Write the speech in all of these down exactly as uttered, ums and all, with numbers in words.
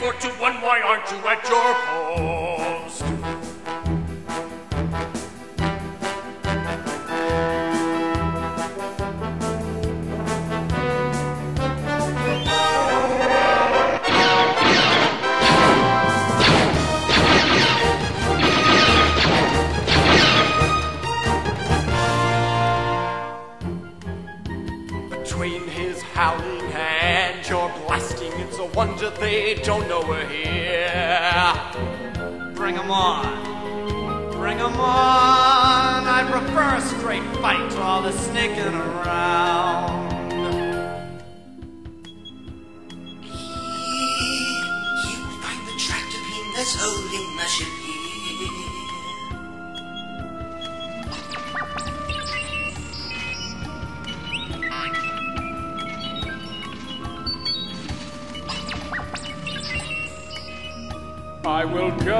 four to one, why aren't you at your post? Between his howling and your blasting, it's a wonder they don't know we're here. Bring 'em on. Bring 'em on. I prefer a straight fight to all the sneaking around. You find the track to him that's holding the ship here. I will go,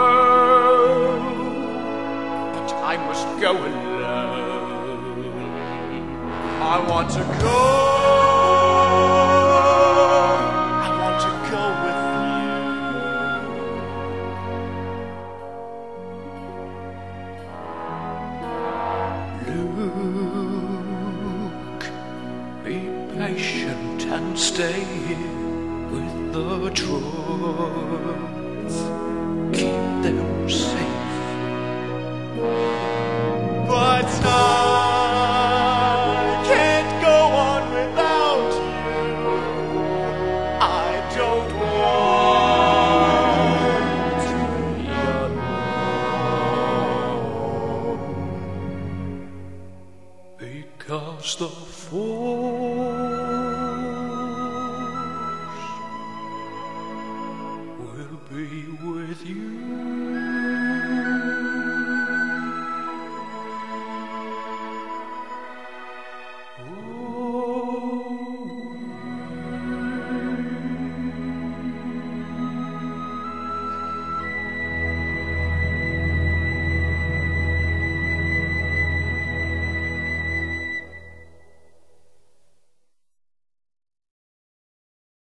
but I must go alone. I want to go, I want to go with you. Luke, be patient and stay here with the droids. Keep them safe. But I can't go on without you. I don't want to be alone. Because the Force will be with you.